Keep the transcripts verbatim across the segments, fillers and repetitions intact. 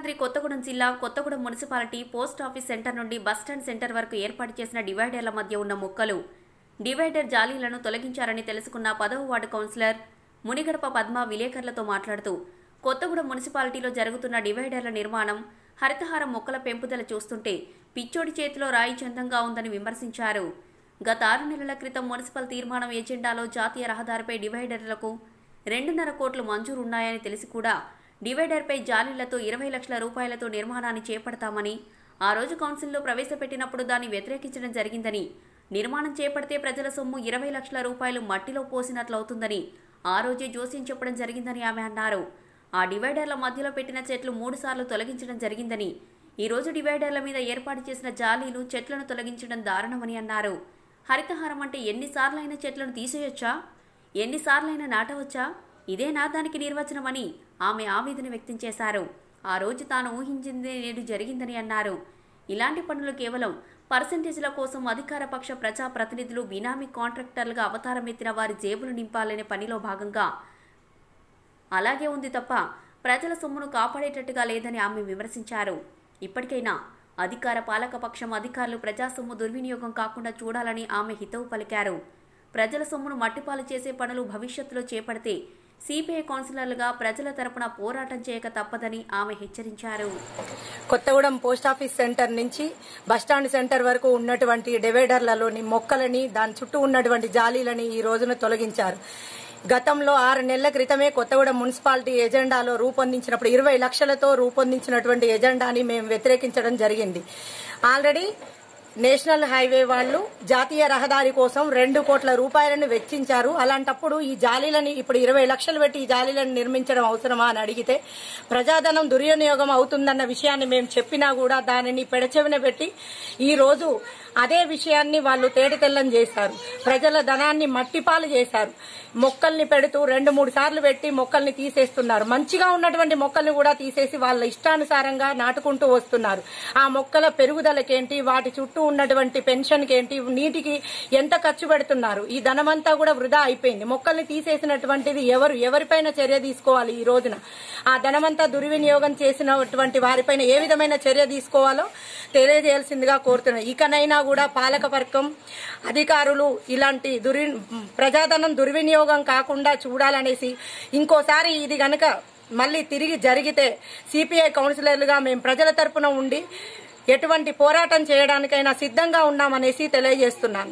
భద్రాద్రి కొత్తగూడెం జిల్లా Kothagudem municipality post office centre నుండి bus stand centre వరకు ఏర్పాటు చేసిన డివైడర్ల మధ్య ఉన్న మొక్కలు డివైడర్ జాలీలను తొలగించారని తెలుసుకున్న పదవ వార్డు కౌన్సిలర్ మునిగడప పద్మ విలేకరులతో మాట్లాడుతూ కొత్తగూడెం మున్సిపాలిటీలో జరుగుతున్న డివైడర్ల నిర్మాణం, హరితహారం మొక్కల పెంపుదల చూస్తుంటే పిచ్చోడి చేతిలో రాయి చందంగా ఉందని విమర్శించారు. గత ఆరు నెలల క్రితం మున్సిపల్ తీర్మానం ఎజెండాలో జాతీయ రహదారిపై డివైడర్లకు రెండున్నర కోట్లు మంజూరున్నాయని తెలిసి కూడా డివైడర్పై జాలీలతో ఇరవై లక్షల రూపాయలతో నిర్మాణాన్ని చేపడతామని ఆ రోజు కౌన్సిల్లో ప్రవేశపెట్టినప్పుడు దాన్ని వ్యతిరేకించడం జరిగిందని, నిర్మాణం చేపడితే ప్రజల సొమ్ము ఇరవై లక్షల రూపాయలు మట్టిలో పోసినట్లవుతుందని ఆ రోజే జోస్యం చెప్పడం జరిగిందని ఆమె అన్నారు. ఆ డివైడర్ల మధ్యలో పెట్టిన చెట్లు మూడు సార్లు తొలగించడం జరిగిందని, ఈ రోజు డివైడర్ల మీద ఏర్పాటు చేసిన జాలీలు చెట్లను తొలగించడం దారుణమని అన్నారు. హరితహారం అంటే ఎన్నిసార్లైనా చెట్లను తీసేయొచ్చా? ఎన్నిసార్లైనా నాటవచ్చా? ఇదేనా దానికి నిర్వచనమని ఆమె ఆవేదన వ్యక్తం చేశారు. ఆ రోజు తాను ఊహించింది నేడు జరిగిందని అన్నారు. ఇలాంటి పనులు కేవలం పర్సెంటేజ్ల కోసం అధికార పక్ష ప్రజా ప్రతినిధులు బినామీ కాంట్రాక్టర్లుగా అవతారం ఎత్తిన వారి జేబులు నింపాలనే పనిలో భాగంగా అలాగే ఉంది తప్ప ప్రజల సొమ్మును కాపాడేటట్టుగా లేదని ఆమె విమర్శించారు. ఇప్పటికైనా అధికార పాలక పక్షం అధికారులు ప్రజా సొమ్ము దుర్వినియోగం కాకుండా చూడాలని ఆమె హితవు పలికారు. ప్రజల సొమ్మును మట్టిపాలు చేసే పనులు భవిష్యత్తులో చేపడితే సిపిఐ కౌన్సిలర్లుగా ప్రజల తరపున పోరాటం చేయక తప్పదని ఆమె హెచ్చరించారు. కొత్తగూడెం పోస్టాఫీస్ సెంటర్ నుంచి బస్టాండ్ సెంటర్ వరకు ఉన్నటువంటి డివైడర్లలోని మొక్కలని, దాని చుట్టూ ఉన్నటువంటి జాలీలని ఈ రోజున తొలగించారు. గతంలో ఆరు నెలల క్రితమే కొత్తగూడెం మున్సిపాలిటీ ఎజెండాలో రూపొందించినప్పుడు ఇరవై లక్షలతో రూపొందించినటువంటి ఎజెండాని మేము వ్యతిరేకించడం జరిగింది. ఆల్రెడీ నేషనల్ హైవే వాళ్ళు జాతీయ రహదారి కోసం రెండు కోట్ల రూపాయలను వెచ్చించారు. అలాంటప్పుడు ఈ జాలీలని ఇప్పుడు ఇరవై లక్షలు పెట్టి ఈ జాలీలను నిర్మించడం అవసరమా అని అడిగితే ప్రజాధనం దుర్వినియోగం అవుతుందన్న విషయాన్ని మేము చెప్పినా కూడా దానిని పెడచెవిన పెట్టి ఈ రోజు అదే విషయాన్ని వాళ్ళు తేటతెల్లం చేశారు. ప్రజల ధనాన్ని మట్టిపాలు చేశారు. మొక్కల్ని పెడుతూ రెండు మూడు సార్లు పెట్టి మొక్కల్ని తీసేస్తున్నారు. మంచిగా ఉన్నటువంటి మొక్కల్ని కూడా తీసేసి వాళ్ళ ఇష్టానుసారంగా నాటుకుంటూ వస్తున్నారు. ఆ మొక్కల పెరుగుదలకేంటి, వాటి చుట్టూ ఉన్నటువంటి పెన్షన్కి ఏంటి, నీటికి ఎంత ఖర్చు పెడుతున్నారు? ఈ ధనమంతా కూడా వృధా అయిపోయింది. మొక్కల్ని తీసేసినటువంటిది ఎవరు ఎవరిపైన చర్య తీసుకోవాలి? ఈ రోజున ఆ ధనమంతా దుర్వినియోగం చేసినటువంటి వారిపైన ఏ విధమైన చర్య తీసుకోవాలో తెలియజేయాల్సిందిగా కోరుతున్నాను. ఇకనైనా కూడా పాలకవర్గం అధికారులు ఇలాంటి దుర్వి ప్రజాధనం దుర్వినియోగం కాకుండా చూడాలనేసి, ఇంకోసారి ఇది గనక మళ్లీ తిరిగి జరిగితే సిపిఐ కౌన్సిలర్లుగా మేము ప్రజల తరపున ఉండి ఎటువంటి పోరాటం చేయడానికైనా సిద్ధంగా ఉన్నామనేసి తెలియజేస్తున్నాను.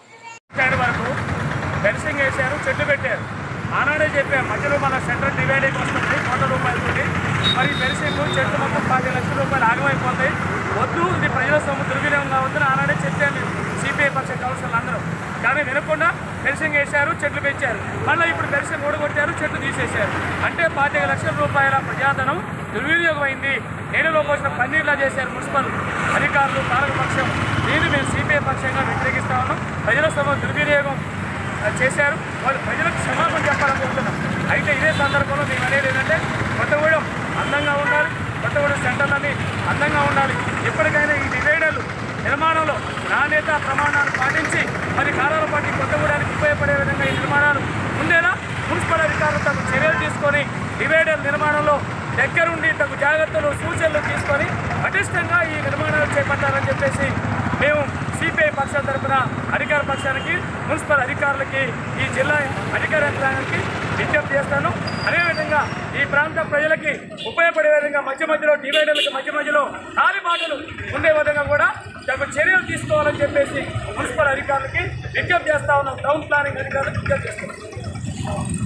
ఫెన్సింగ్ వేశారు, చెట్లు పెట్టారు. ఆనాడే చెప్పారు మధ్యలో మన సెంట్రల్ డివైడింగ్ వస్తుంది కోట్ల రూపాయలతోటి. మరి ఫెన్సింగ్ చెట్లు మొత్తం పది లక్షల రూపాయలు ఆగమైపోతాయి, వద్దు ఇది ప్రజల సొమ్ము దుర్వినియోగం కావద్దని ఆనాడే చెప్పాను సిపిఐ పక్ష కౌన్సిలర్లు అందరూ. కానీ వినకుండా ఫెన్సింగ్ వేశారు, చెట్లు పెంచారు. మళ్ళీ ఇప్పుడు ఫెన్సింగ్ ఊడగొట్టారు, చెట్లు తీసేశారు. అంటే పాతిక లక్షల రూపాయల ప్రజాధనం దుర్వినియోగం అయింది. నేలలో పోసిన పన్నీర్లా చేశారు మున్సిపల్ అధికారులు, పాలకపక్షం. దీన్ని మేము సిపిఐ పక్షంగా వ్యతిరేకిస్తా ఉన్నాం. ప్రజల సొమ్ము దుర్వినియోగం చేశారు, వాళ్ళు ప్రజలకు క్షమాపణ చెప్పాలనుకుంటున్నాం. అయితే ఇదే సందర్భంలో మేము అనేది ఏంటంటే కొత్తగూడెం అందంగా ఉండాలి, కొత్తగూడెం సెంటర్లన్నీ అందంగా ఉండాలి. ఎప్పటికైనా ఈ డివైడర్లు నిర్మాణంలో నాణ్యత ప్రమాణాలు పాటించి మరి కాలాల పాటు కొత్తగూడానికి ఉపయోగపడే విధంగా ఈ నిర్మాణాలు ఉండేలా మున్సిపల్ అధికారులు తగు చర్యలు తీసుకొని డివైడర్ నిర్మాణంలో దగ్గరుండి తగు జాగ్రత్తలు సూచనలు తీసుకొని పటిష్టంగా ఈ నిర్మాణాలు చేపట్టాలని చెప్పేసి మేము సిపిఐ పక్షాల తరఫున అధికార పక్షానికి, మున్సిపల్ అధికారులకి, ఈ జిల్లా అధికార యంత్రాంగానికి విజ్ఞప్తి చేస్తాను. అదేవిధంగా ఈ ప్రాంత ప్రజలకి ఉపయోగపడే విధంగా మధ్య మధ్యలో డివైడర్లకు మధ్య మధ్యలో కాలిబాటలు ఉండే విధంగా కూడా తగు చర్యలు తీసుకోవాలని చెప్పేసి మున్సిపల్ అధికారులకి విజ్ఞప్తి చేస్తా ఉన్నాం. టౌన్ ప్లానింగ్ అధికారులకు విజ్ఞప్తి చేస్తున్నాం.